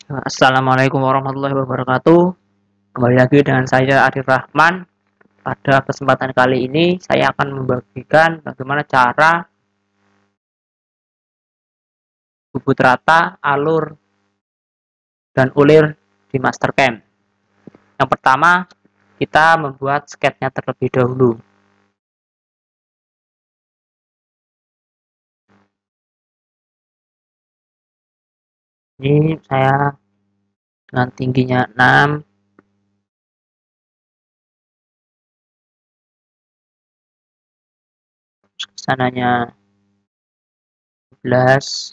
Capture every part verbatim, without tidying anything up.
Assalamualaikum warahmatullahi wabarakatuh. Kembali lagi dengan saya Arif Rahman. Pada kesempatan kali ini saya akan membagikan bagaimana cara bubut rata, alur, dan ulir di Mastercam. Yang pertama, kita membuat sketnya terlebih dahulu. Ini saya dengan tingginya enam, sananya sebelas,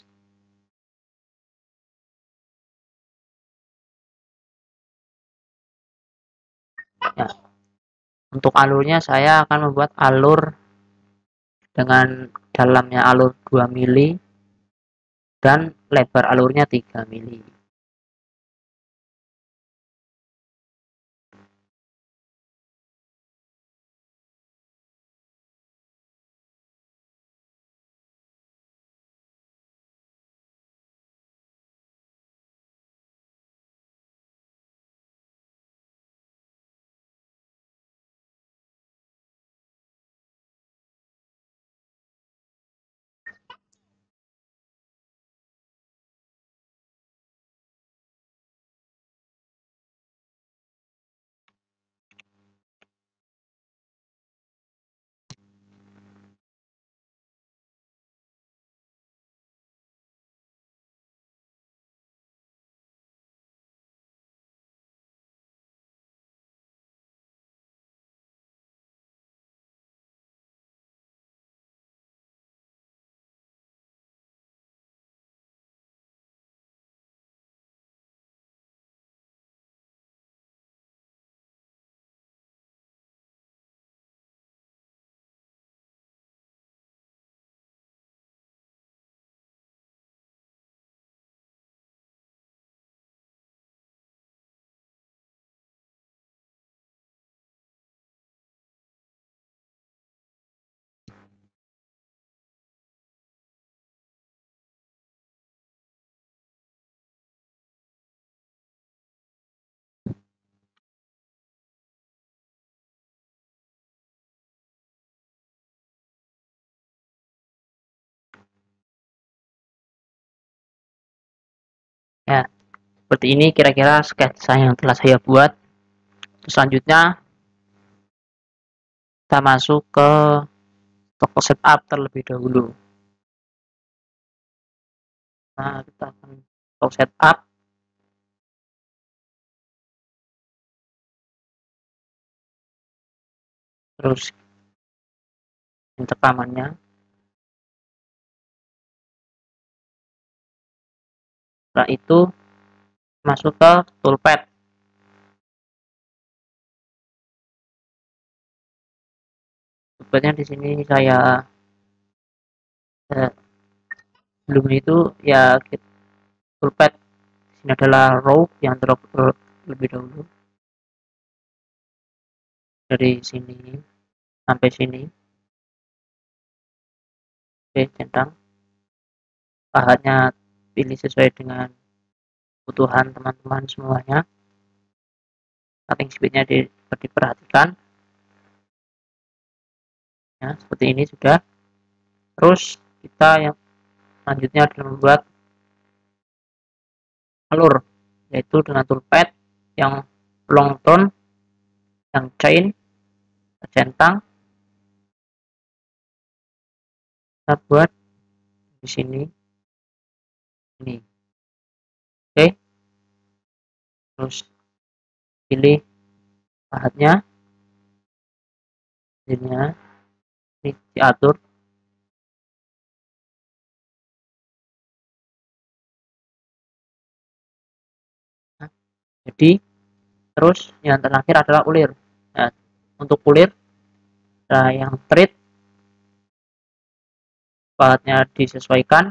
ya. Untuk alurnya saya akan membuat alur dengan dalamnya alur dua mili dan lebar alurnya tiga mili. Ya, seperti ini kira-kira sketsa yang telah saya buat. Selanjutnya kita masuk ke toko setup terlebih dahulu. Nah, kita akan toko setup. Terus rekamannya. Setelah itu masuk ke toolpad. Toolpadnya di sini saya eh, belum itu ya toolpad. Ini adalah row yang terlebih dahulu dari sini sampai sini. Oke, centang. Pahatnya pilih sesuai dengan kebutuhan teman-teman semuanya. Cutting speednya di, diperhatikan. Ya, seperti ini juga. Terus kita yang selanjutnya adalah membuat alur, yaitu dengan toolpad yang long tone, yang chain, centang. Kita buat di sini, ini. Oke. Terus pilih pahatnya, jadinya ini diatur. Nah, jadi terus yang terakhir adalah ulir. Nah, untuk ulir nah, yang straight pahatnya disesuaikan.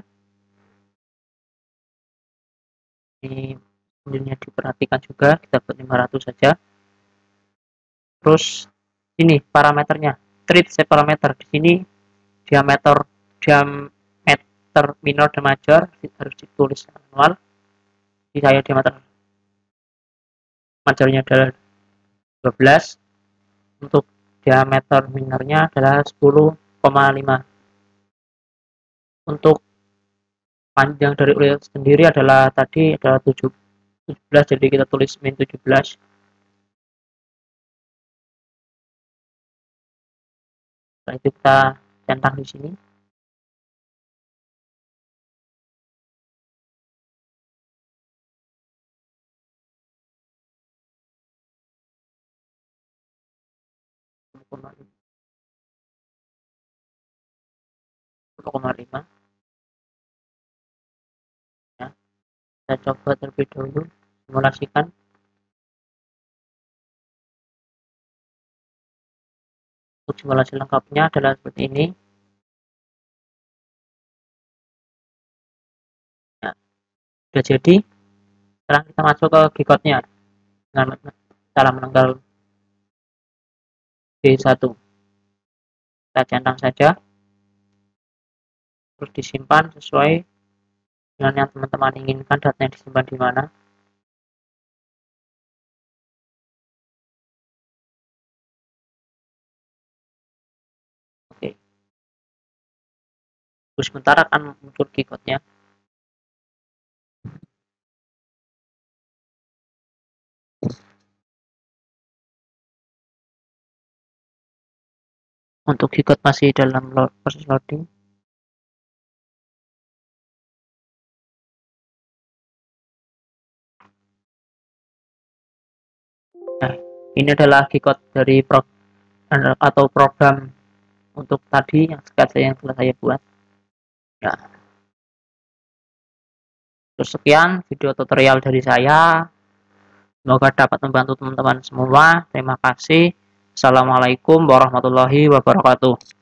Ini kemudian diperhatikan juga, kita buat lima ratus saja. Terus ini parameternya, treat set parameter di sini diameter diameter minor dan major harus ditulis manual. di saya diameter majornya adalah dua belas, untuk diameter minornya adalah sepuluh koma lima. Untuk panjang dari ulir sendiri adalah tadi adalah tujuh belas, jadi kita tulis min tujuh belas. Setelah itu kita centang di sini. sepuluh koma lima. Ya, kita coba terlebih dahulu simulasikan. Untuk simulasi lengkapnya adalah seperti ini. Ya, sudah jadi. Sekarang kita masuk ke G-code-nya dengan cara menanggal B satu. Kita centang saja, terus disimpan sesuai dengan yang teman-teman inginkan datanya disimpan di mana. Oke, terus sebentar akan muncul G-code-nya. Untuk G-code masih dalam proses loading. Nah, ini adalah G-code dari pro atau program untuk tadi yang sketsa yang telah saya buat. Ya. Terus sekian video tutorial dari saya. Semoga dapat membantu teman-teman semua. Terima kasih. Assalamualaikum warahmatullahi wabarakatuh.